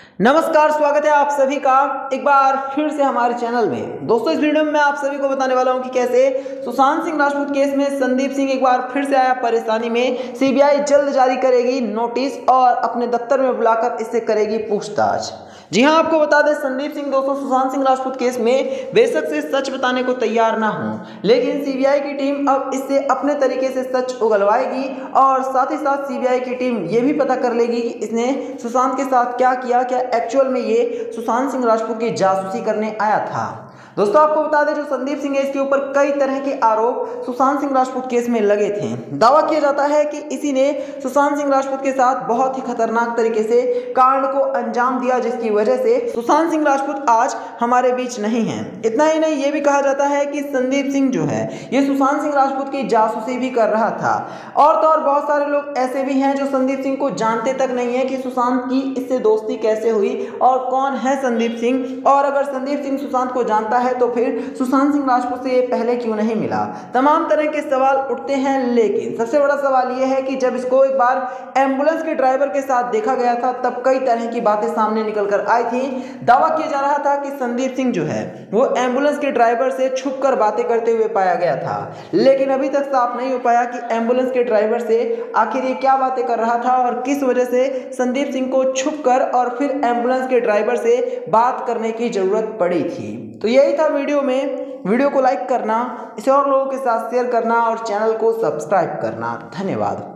नमस्कार, स्वागत है आप सभी का एक बार फिर से हमारे चैनल में। दोस्तों, इस वीडियो में मैं आप सभी को बताने वाला हूं कि कैसे सुशांत सिंह राजपूत केस में संदीप सिंह एक बार फिर से आया परेशानी में। सीबीआई जल्द जारी करेगी नोटिस और अपने दफ्तर में बुलाकर इससे करेगी पूछताछ। जी हां, आपको बता दें, संदीप सिंह दोस्तों सुशांत सिंह राजपूत केस में बेशक से सच बताने को तैयार ना हो, लेकिन सीबीआई की टीम अब इससे अपने तरीके से सच उगलवाएगी और साथ ही साथ सीबीआई की टीम ये भी पता कर लेगी कि इसने सुशांत के साथ क्या किया, क्या एक्चुअल में ये सुशांत सिंह राजपूत की जासूसी करने आया था। दोस्तों, आपको बता दें, जो संदीप सिंह है इसके ऊपर कई तरह के आरोप सुशांत सिंह राजपूत केस में लगे थे। दावा किया जाता है कि इसी ने सुशांत सिंह राजपूत के साथ बहुत ही खतरनाक तरीके से कांड को अंजाम दिया, जिसकी वजह से सुशांत सिंह राजपूत आज हमारे बीच नहीं है। इतना ही नहीं, ये भी कहा जाता है कि संदीप सिंह जो है ये सुशांत सिंह राजपूत की जासूसी भी कर रहा था। और तो और बहुत सारे लोग ऐसे भी हैं जो संदीप सिंह को जानते तक नहीं है कि सुशांत की इससे दोस्ती कैसे हुई और कौन है संदीप सिंह, और अगर संदीप सिंह सुशांत को जानता है तो फिर सुशांत सिंह राजपूत से ये पहले क्यों नहीं मिला। तमाम तरह के सवाल उठते हैं, लेकिन सबसे बड़ा सवाल यह है कि जब इसको एक बार एम्बुलेंस के ड्राइवर के साथ देखा गया था तब कई तरह की बातें सामने निकल कर आई थी। दावा किया जा रहा था कि संदीप सिंह जो है वो एम्बुलेंस के ड्राइवर से छुपकर बातें करते हुए पाया गया था, लेकिन अभी तक साफ नहीं हो पाया कि एम्बुलेंस के ड्राइवर से आखिर ये क्या बातें कर रहा था और किस वजह से संदीप सिंह को छुपकर और फिर एम्बुलेंस के ड्राइवर से बात करने की जरूरत पड़ी थी। तो यही था वीडियो में। वीडियो को लाइक करना, इसे और लोगों के साथ शेयर करना और चैनल को सब्सक्राइब करना। धन्यवाद।